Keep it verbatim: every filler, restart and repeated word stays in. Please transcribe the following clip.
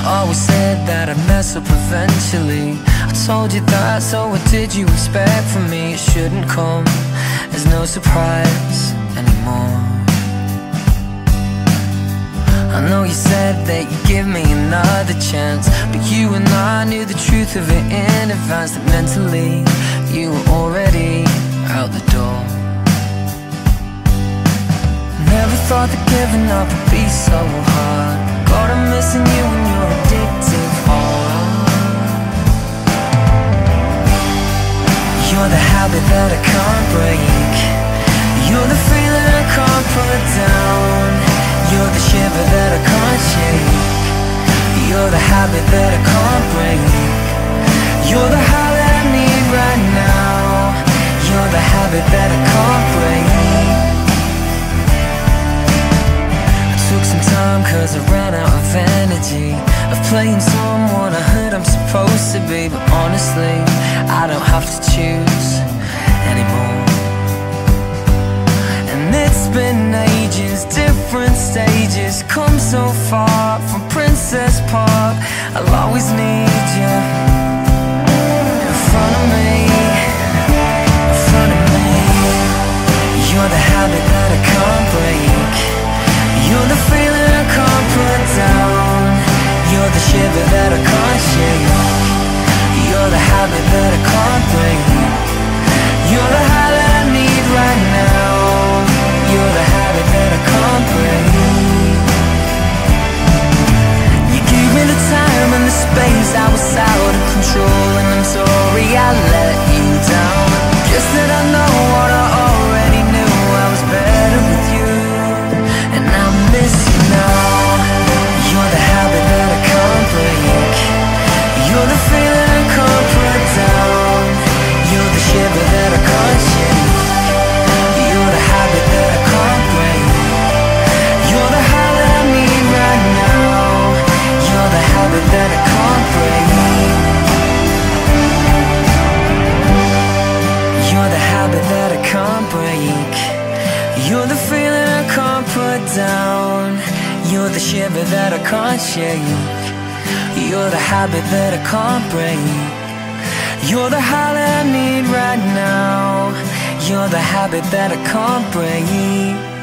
always said that I'd mess up eventually. I told you that, so what did you expect from me? It shouldn't come as no surprise anymore. I know you said that you'd give me another chance, but you and I knew the truth of it in advance, that mentally you were already out the door. Never thought that giving up would be so hard. God, I'm missing you and your addictive heart. You're the habit that I can't break. You're the feeling I can't put down. You're the shiver that I can't shake. You're the habit that I can't break. You're the high that I need right now. You're the habit that I can't break. I took some time cause I ran out of energy, of playing someone I heard I'm supposed to be. But honestly, I don't have to choose anymore. It's been ages, different stages, come so far from Princess Park. I'll always need you in front of me, in front of me. You're the habit that I can't break. You're the feeling I can't put down. You're the shiver that I can't shake. You're the habit that I can't break. You're the high that I need right now. You're the habit that I can't break. You gave me the time and the space, I was out of control, and I'm sorry I let you down. Guess that I know what I already knew, I was better with you, and I miss you now. You're the habit that I can't break. You're the feeling I can't put down. You're the shiver that I can't shake. You're the habit that I can't break. You're the high that I need right now. You're the habit that I can't break. You're the habit that I can't break. You're the feeling I can't put down. You're the shiver that I can't shake. You're the habit that I can't break. You're the high that I need right now. You're the habit that I can't break.